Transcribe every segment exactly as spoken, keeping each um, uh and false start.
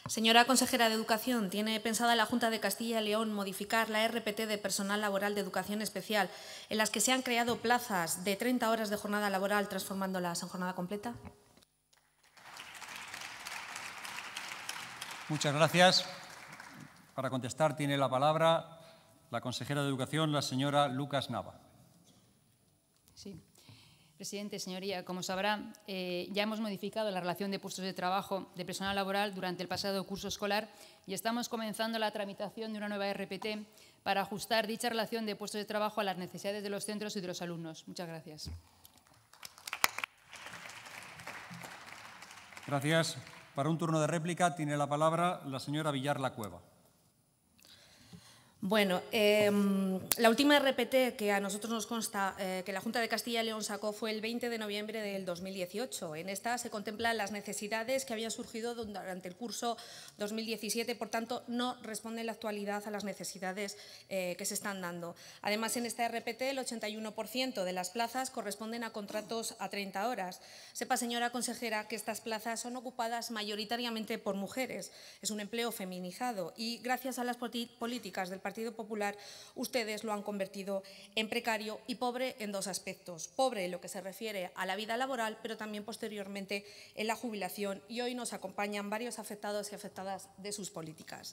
Señora consejera de Educación, ¿tiene pensada la Junta de Castilla y León modificar la R P T de personal laboral de educación especial, en las que se han creado plazas de treinta horas de jornada laboral, transformándolas en jornada completa? Muchas gracias. Para contestar tiene la palabra la consejera de Educación, la señora Lucas Nava. Sí. Presidente, señoría, como sabrá, eh, ya hemos modificado la relación de puestos de trabajo de personal laboral durante el pasado curso escolar y estamos comenzando la tramitación de una nueva R P T para ajustar dicha relación de puestos de trabajo a las necesidades de los centros y de los alumnos. Muchas gracias. Gracias. Para un turno de réplica tiene la palabra la señora Villar La Cueva. Bueno, eh, la última R P T que a nosotros nos consta eh, que la Junta de Castilla y León sacó fue el veinte de noviembre del dos mil dieciocho. En esta se contemplan las necesidades que habían surgido durante el curso dos mil diecisiete, por tanto, no responde en la actualidad a las necesidades eh, que se están dando. Además, en esta R P T, el ochenta y uno por ciento de las plazas corresponden a contratos a treinta horas. Sepa, señora consejera, que estas plazas son ocupadas mayoritariamente por mujeres. Es un empleo feminizado y, gracias a las políticas del Partido Popular, ustedes lo han convertido en precario y pobre en dos aspectos. Pobre en lo que se refiere a la vida laboral, pero también posteriormente en la jubilación. Y hoy nos acompañan varios afectados y afectadas de sus políticas.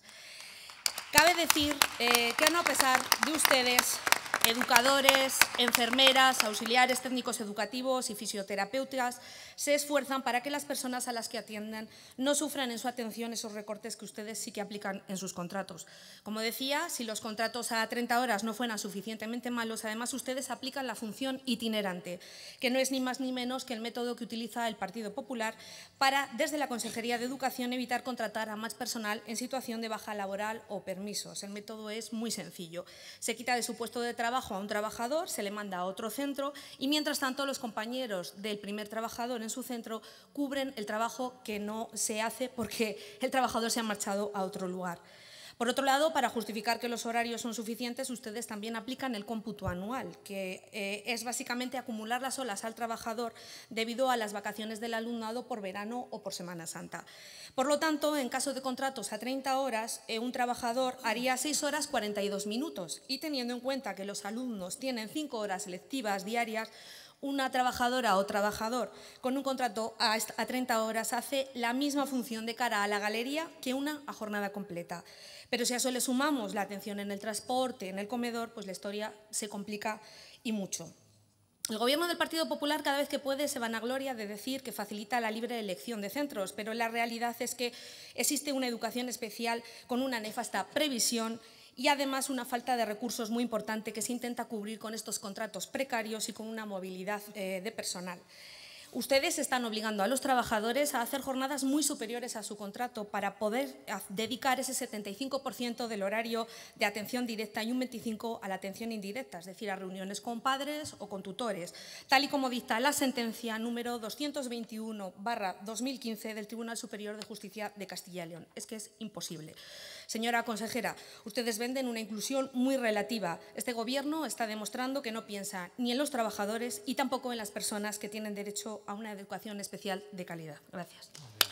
Cabe decir eh, que no a pesar de ustedes, educadores, enfermeras, auxiliares técnicos educativos y fisioterapeutas se esfuerzan para que las personas a las que atiendan no sufran en su atención esos recortes que ustedes sí que aplican en sus contratos. Como decía, si los contratos a treinta horas no fueran suficientemente malos, además ustedes aplican la función itinerante, que no es ni más ni menos que el método que utiliza el Partido Popular para, desde la Consejería de Educación, evitar contratar a más personal en situación de baja laboral o permisos. El método es muy sencillo. Se quita de su puesto de trabajo a un trabajador, se le manda a otro centro y, mientras tanto, los compañeros del primer trabajador en su centro cubren el trabajo que no se hace porque el trabajador se ha marchado a otro lugar. Por otro lado, para justificar que los horarios son suficientes, ustedes también aplican el cómputo anual, que eh, es básicamente acumular las horas al trabajador debido a las vacaciones del alumnado por verano o por Semana Santa. Por lo tanto, en caso de contratos a treinta horas, eh, un trabajador haría seis horas cuarenta y dos minutos y, teniendo en cuenta que los alumnos tienen cinco horas lectivas diarias, una trabajadora o trabajador con un contrato a treinta horas hace la misma función de cara a la galería que una a jornada completa. Pero si a eso le sumamos la atención en el transporte, en el comedor, pues la historia se complica y mucho. El Gobierno del Partido Popular, cada vez que puede, se vanagloria de decir que facilita la libre elección de centros, pero la realidad es que existe una educación especial con una nefasta previsión y, además, una falta de recursos muy importante que se intenta cubrir con estos contratos precarios y con una movilidad eh, de personal. Ustedes están obligando a los trabajadores a hacer jornadas muy superiores a su contrato para poder dedicar ese setenta y cinco por ciento del horario de atención directa y un veinticinco por ciento a la atención indirecta, es decir, a reuniones con padres o con tutores, tal y como dicta la sentencia número doscientos veintiuno barra dos mil quince del Tribunal Superior de Justicia de Castilla y León. Es que es imposible. Señora consejera, ustedes venden una inclusión muy relativa. Este Gobierno está demostrando que no piensa ni en los trabajadores y tampoco en las personas que tienen derecho a una educación especial de calidad. Gracias.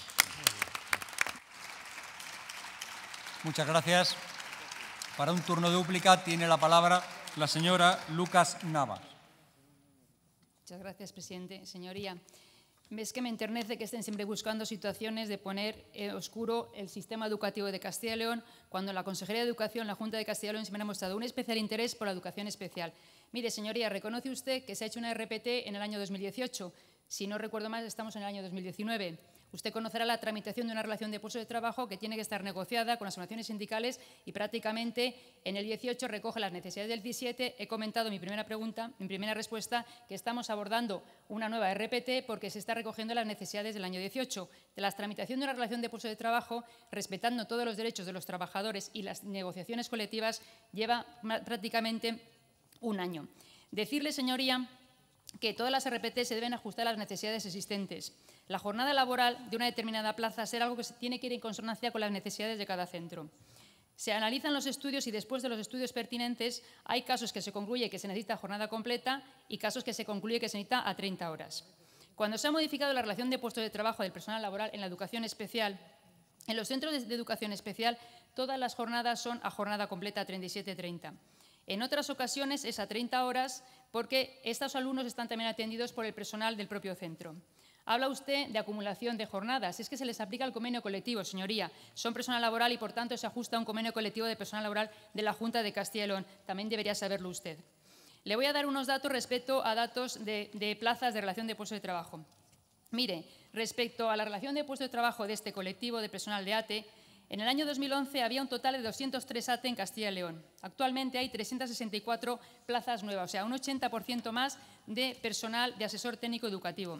Muchas gracias. Para un turno de dúplica tiene la palabra la señora Lucas Nava. Muchas gracias, presidente. Señoría, es que me enternece que estén siempre buscando situaciones de poner en oscuro el sistema educativo de Castilla y León, cuando la Consejería de Educación, la Junta de Castilla y León, siempre ha mostrado un especial interés por la educación especial. Mire, señoría, reconoce usted que se ha hecho una R P T en el año dos mil dieciocho. Si no recuerdo mal, estamos en el año dos mil diecinueve. Usted conocerá la tramitación de una relación de puesto de trabajo que tiene que estar negociada con las organizaciones sindicales y, prácticamente, en el dieciocho recoge las necesidades del diecisiete. He comentado en mi primera pregunta, en primera respuesta, que estamos abordando una nueva R P T porque se está recogiendo las necesidades del año dieciocho. De la tramitación de una relación de puesto de trabajo, respetando todos los derechos de los trabajadores y las negociaciones colectivas, lleva prácticamente un año. Decirle, señoría, que todas las R P T se deben ajustar a las necesidades existentes. La jornada laboral de una determinada plaza será algo que tiene que ir en consonancia con las necesidades de cada centro. Se analizan los estudios y, después de los estudios pertinentes, hay casos que se concluye que se necesita jornada completa y casos que se concluye que se necesita a treinta horas. Cuando se ha modificado la relación de puestos de trabajo del personal laboral en la educación especial, En los centros de educación especial, todas las jornadas son a jornada completa, treinta y siete treinta. En otras ocasiones es a treinta horas porque estos alumnos están también atendidos por el personal del propio centro. Habla usted de acumulación de jornadas. Es que se les aplica el convenio colectivo, señoría. Son personal laboral y, por tanto, se ajusta a un convenio colectivo de personal laboral de la Junta de Castilla y León. También debería saberlo usted. Le voy a dar unos datos respecto a datos de, de plazas de relación de puestos de trabajo. Mire, respecto a la relación de puestos de trabajo de este colectivo de personal de A T E, en el año dos mil once había un total de doscientos tres A T E en Castilla y León. Actualmente hay trescientas sesenta y cuatro plazas nuevas, o sea, un ochenta por ciento más de personal de asesor técnico educativo.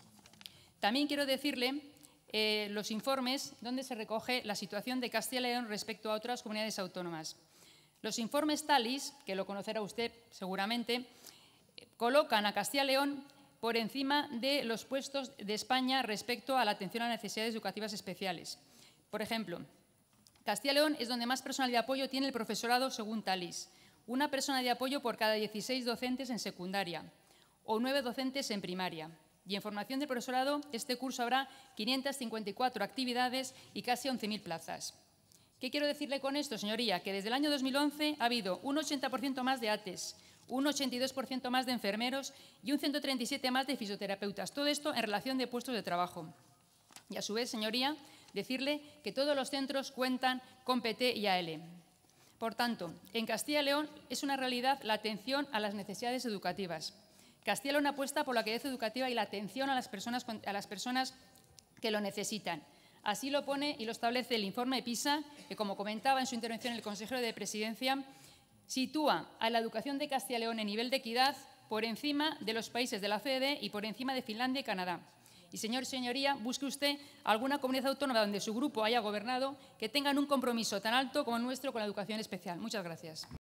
También quiero decirle eh, los informes donde se recoge la situación de Castilla y León respecto a otras comunidades autónomas. Los informes TALIS, que lo conocerá usted seguramente, colocan a Castilla y León por encima de los puestos de España respecto a la atención a necesidades educativas especiales. Por ejemplo, Castilla y León es donde más personal de apoyo tiene el profesorado según TALIS. Una persona de apoyo por cada dieciséis docentes en secundaria o nueve docentes en primaria. Y en formación de profesorado, este curso habrá quinientas cincuenta y cuatro actividades y casi once mil plazas. ¿Qué quiero decirle con esto, señoría? Que desde el año dos mil once ha habido un ochenta por ciento más de A T E S, un ochenta y dos por ciento más de enfermeros y un ciento treinta y siete más de fisioterapeutas. Todo esto en relación de puestos de trabajo. Y a su vez, señoría, decirle que todos los centros cuentan con P T y A L. Por tanto, en Castilla y León es una realidad la atención a las necesidades educativas. Castilla y León apuesta por la calidad educativa y la atención a las personas, a las personas que lo necesitan. Así lo pone y lo establece el informe PISA, que, como comentaba en su intervención el consejero de Presidencia, sitúa a la educación de Castilla y León en nivel de equidad por encima de los países de la O C D E y por encima de Finlandia y Canadá. Y, señor y señoría, busque usted alguna comunidad autónoma donde su grupo haya gobernado que tengan un compromiso tan alto como el nuestro con la educación especial. Muchas gracias.